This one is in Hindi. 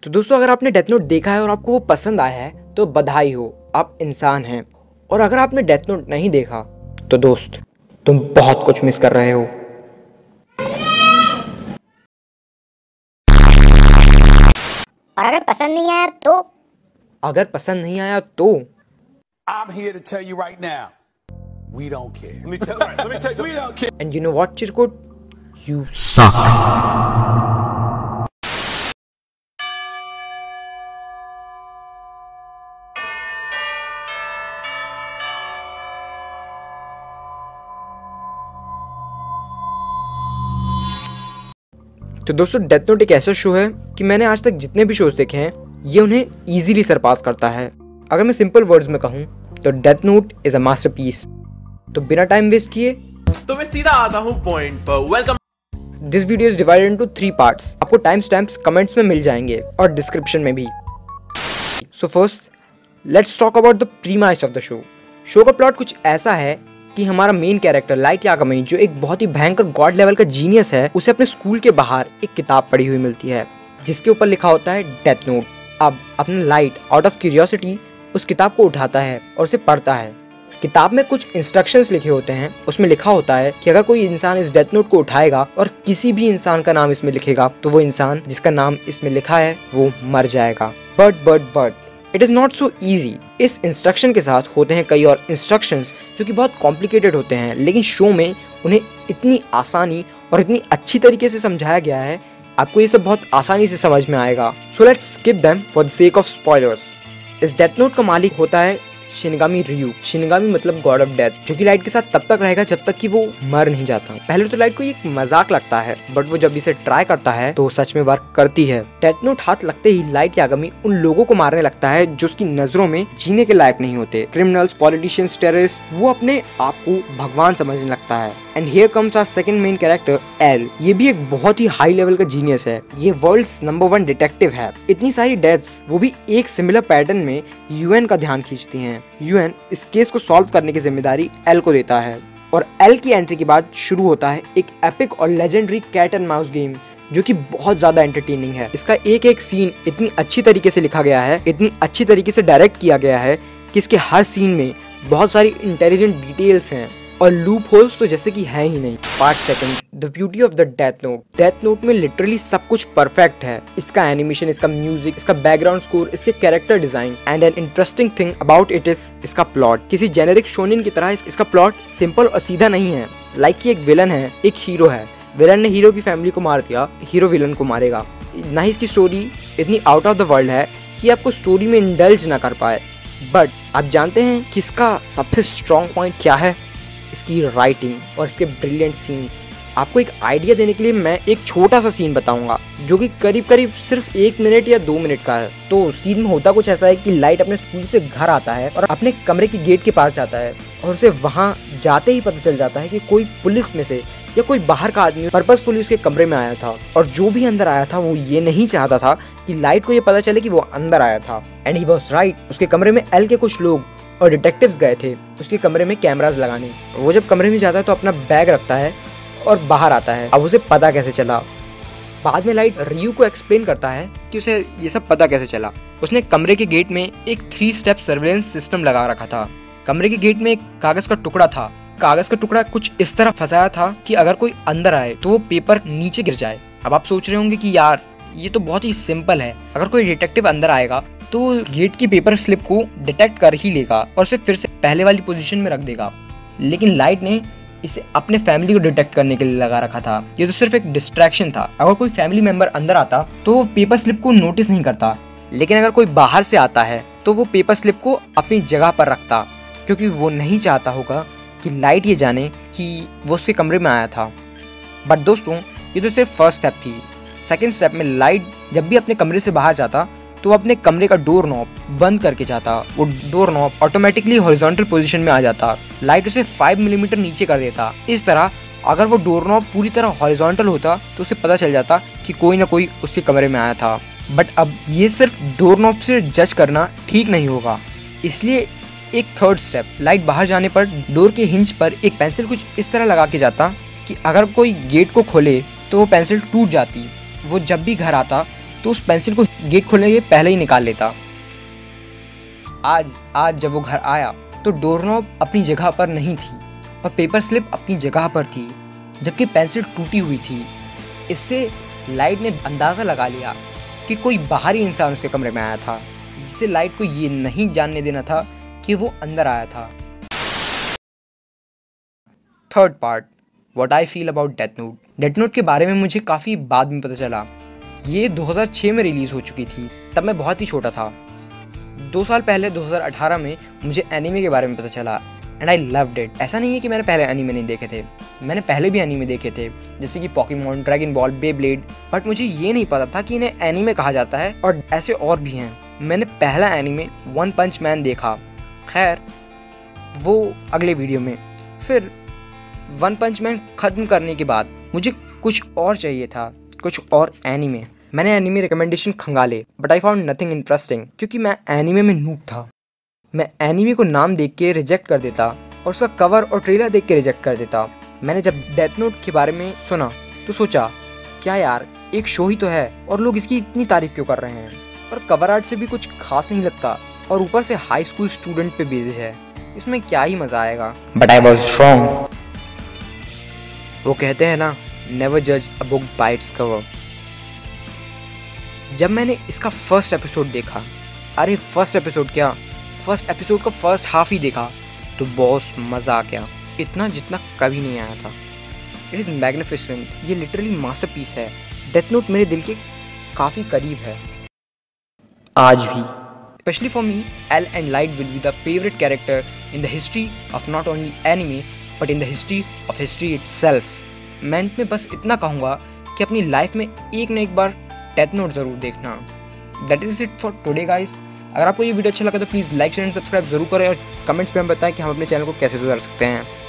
तो दोस्तों, अगर आपने डेथ नोट देखा है और आपको वो पसंद आया है तो बधाई हो, आप इंसान हैं। और अगर आपने डेथ नोट नहीं देखा तो दोस्त, तुम बहुत कुछ मिस कर रहे हो। और अगर पसंद नहीं आया तो? अगर पसंद नहीं आया तो I'm here to tell you right now, we don't care. Let me tell you, we don't care. And you know what, Chirkut? You suck. तो दोस्तों, डेथ नोट एक ऐसा शो है कि मैंने आज तक जितने भी शोज देखे हैं ये उन्हें इजीली सरपास करता है। अगर मैं सिंपल वर्ड्स में कहूँ तो death note is a masterpiece. तो बिना टाइम वेस्ट किए तो मैं सीधा आता हूँ पॉइंट पर। Welcome. This video is divided into 3 parts. आपको टाइम स्टैम्प्स कमेंट्स में मिल जाएंगे और डिस्क्रिप्शन में भी। So first, let's talk about the premise of the show. Show का प्लॉट कुछ ऐसा है कि हमारा मेन कैरेक्टर लाइट यागामी, जो एक बहुत ही भयंकर गॉड लेवल का जीनियस है, उसे अपने स्कूल के बाहर एक किताब पढ़ी हुई मिलती है जिसके ऊपर लिखा होता है डेथ नोट। अब अपना लाइट आउट ऑफ क्यूरियोसिटी उस किताब को उठाता है और उसे पढ़ता है। किताब में कुछ इंस्ट्रक्शंस लिखे होते हैं। उसमें लिखा होता है कि अगर कोई इंसान इस डेथ नोट को उठाएगा और किसी भी इंसान का नाम इसमें लिखेगा तो वो इंसान जिसका नाम इसमें लिखा है वो मर जाएगा। But it is not so easy. इस इंस्ट्रक्शन के साथ होते हैं कई और इंस्ट्रक्शंस जो कि बहुत कॉम्प्लिकेटेड होते हैं, लेकिन शो में उन्हें इतनी आसानी और इतनी अच्छी तरीके से समझाया गया है, आपको ये सब बहुत आसानी से समझ में आएगा। So let's skip them for the sake of spoilers. इस डेथ नोट का मालिक होता है शिनगामी रियू। शिनगामी मतलब गॉड ऑफ डेथ, जो कि लाइट के साथ तब तक रहेगा जब तक कि वो मर नहीं जाता। पहले तो लाइट को एक मजाक लगता है, बट वो जब इसे ट्राई करता है तो सच में वर्क करती है। डेथ नोट हाथ लगते ही लाइट यागामी उन लोगों को मारने लगता है जो उसकी नजरों में जीने के लायक नहीं होते। Criminals, politicians, terrorist. वो अपने आप को भगवान समझने लगता है। And here comes our second main character L. ये भी एक बहुत ही हाई लेवल का जीनियस है। ये वर्ल्ड्स नंबर 1 डिटेक्टिव है। इतनी सारी डेथ्स, वो भी एक सिमिलर पैटर्न में, यूएन का ध्यान खींचती हैं। यूएन इस केस को सॉल्व करने की जिम्मेदारी एल को देता है और एल की एंट्री के बाद शुरू होता है एक एपिक और legendary cat and mouse game जो कि बहुत ज्यादा एंटरटेनिंग है। इसका एक एक सीन इतनी अच्छी तरीके से लिखा गया है, इतनी अच्छी तरीके से डायरेक्ट किया गया है कि इसके हर सीन में बहुत सारी इंटेलिजेंट डिटेल्स हैं और लूप होल्स तो जैसे कि है ही नहीं। Part second, the beauty of the death note. Death note में लिटरली सब कुछ परफेक्ट है। इसका एनिमेशन, इसका म्यूजिक, इसका बैकग्राउंड स्कोर, इसके character design and an interesting thing about it is इसका प्लॉट। किसी जेनेरिक शोनिन की तरह इसका प्लॉट सिंपल और सीधा नहीं है। लाइक कि एक विलन है, एक हीरो है, विलन ने हीरो की फैमिली को मार दिया, हीरो विलन को मारेगा। ना ही इसकी स्टोरी इतनी आउट ऑफ द वर्ल्ड है कि आपको स्टोरी में इंडल्ज ना कर पाए। बट आप जानते हैं कि इसका सबसे स्ट्रॉन्ग पॉइंट क्या है? इसकी राइटिंग और इसके ब्रिलियंट सीन्स। आपको एक आइडिया देने के लिए मैं एक छोटा सा सीन बताऊंगा जो कि करीब करीब सिर्फ 1 मिनट या 2 मिनट का है। तो सीन में होता कुछ ऐसा है कि लाइट अपने स्कूल से घर आता है और अपने कमरे की गेट के पास जाता है और उसे वहां जाते ही पता चल जाता है कि कोई पुलिस में से या कोई बाहर का आदमी पर्पसफुली उसके कमरे में आया था। और जो भी अंदर आया था वो ये नहीं चाहता था कि लाइट को ये पता चले कि वो अंदर आया था। And he was right. उसके कमरे में एल के कुछ लोग और डिटेक्टिव्स गए थे उसके कमरे में कैमरास लगाने। वो जब कमरे में जाता है तो अपना बैग रखता है और बाहर आता है। अब उसे पता कैसे चला? बाद में लाइट रियू को एक्सप्लेन करता है कि उसे ये सब पता कैसे चला। उसने कमरे के गेट में एक 3 स्टेप सर्वेलेंस सिस्टम लगा रखा था। कमरे के गेट में एक कागज का टुकड़ा था। कागज का टुकड़ा कुछ इस तरह फंसाया था कि अगर कोई अंदर आए तो वो पेपर नीचे गिर जाए। अब आप सोच रहे होंगे कि यार ये तो बहुत ही सिंपल है, अगर कोई डिटेक्टिव अंदर आएगा तो गेट की पेपर स्लिप को डिटेक्ट कर ही लेगा और उसे फिर से पहले वाली पोजीशन में रख देगा। लेकिन लाइट ने इसे अपने फैमिली को डिटेक्ट करने के लिए लगा रखा था। ये तो सिर्फ एक डिस्ट्रैक्शन था। अगर कोई फैमिली मेंबर अंदर आता तो वो पेपर स्लिप को नोटिस नहीं करता, लेकिन अगर कोई बाहर से आता है तो वो पेपर स्लिप को अपनी जगह पर रखता, क्योंकि वो नहीं चाहता होगा कि लाइट ये जाने कि वो उसके कमरे में आया था। बट दोस्तों, ये तो सिर्फ फर्स्ट स्टेप थी। सेकेंड स्टेप में लाइट जब भी अपने कमरे से बाहर जाता तो वो अपने कमरे का डोर नॉब बंद करके जाता। वो door knob automatically horizontal position में आ जाता। लाइट उसे 5 मिलीमीटर नीचे कर देता। इस तरह अगर वो डोर नॉब पूरी तरह हॉरिजॉन्टल होता तो उसे पता चल जाता कि कोई ना कोई उसके कमरे में आया था। बट अब ये सिर्फ डोर नॉब से जज करना ठीक नहीं होगा, इसलिए एक थर्ड स्टेप, लाइट बाहर जाने पर डोर के हिंज पर एक पेंसिल कुछ इस तरह लगा के जाता कि अगर कोई गेट को खोले तो वो पेंसिल टूट जाती। वो जब भी घर आता तो उस पेंसिल को गेट खोलने के पहले ही निकाल लेता। आज जब वो घर आया तो डोरनॉब अपनी जगह पर नहीं थी और पेपर स्लिप अपनी जगह पर थी, जबकि पेंसिल टूटी हुई थी। इससे लाइट ने अंदाज़ा लगा लिया कि कोई बाहरी इंसान उसके कमरे में आया था, जिससे लाइट को ये नहीं जानने देना था कि वो अंदर आया था। Third part, what I feel about death note. Death note के बारे में मुझे काफ़ी बाद में पता चला। ये 2006 में रिलीज़ हो चुकी थी, तब मैं बहुत ही छोटा था। 2 साल पहले 2018 में मुझे एनीमे के बारे में पता चला एंड आई लव्ड इट। ऐसा नहीं है कि मैंने पहले एनीमे नहीं देखे थे, मैंने पहले भी एनीमे देखे थे, जैसे कि Pokemon, Dragon Ball, Beyblade, but मुझे ये नहीं पता था कि इन्हें एनीमे कहा जाता है और ऐसे और भी हैं। मैंने पहला एनीमे वन पंच मैन देखा, खैर वो अगले वीडियो में। फिर वन पंच मैन ख़त्म करने के बाद मुझे कुछ और चाहिए था, कुछ और एनीमे। मैंने एनीमे रिकमेंडेशन खंगाले but I found nothing interesting, क्योंकि मैं एनीमे में नूब था। मैं एनीमे को नाम देख के रिजेक्ट कर देता और उसका कवर और ट्रेलर देख के रिजेक्ट कर देता। मैंने जब डेथ नोट के बारे में सुना तो सोचा, क्या यार, एक शो ही तो है और लोग इसकी इतनी तारीफ क्यों कर रहे हैं, और कवर आर्ट से भी कुछ खास नहीं लगता और ऊपर से हाई स्कूल स्टूडेंट पे बेस्ड है, इसमें क्या ही मज़ा आएगा। But I was wrong. वो कहते हैं ना, नेवर जज a book by its cover. जब मैंने इसका फर्स्ट एपिसोड देखा, अरे फर्स्ट एपिसोड क्या, फर्स्ट एपिसोड का फर्स्ट हाफ ही देखा तो बहुत मज़ा आ गया, इतना जितना कभी नहीं आया था। इट इज़ मैग्निफिसेंट, ये लिटरली मास्टरपीस है। डेथ नोट मेरे दिल के काफ़ी करीब है आज भी। Specially for me, L and Light will be the favourite character in the history of not only anime but in the history of history itself. मैं अंत में बस इतना कहूँगा कि अपनी लाइफ में एक न एक बार डेथ नोट ज़रूर देखना। That is it for today guys. अगर आपको ये वीडियो अच्छा लगा तो please like share and subscribe जरूर करें और कमेंट्स में हम बताएं कि हम अपने चैनल को कैसे सुधार सकते हैं।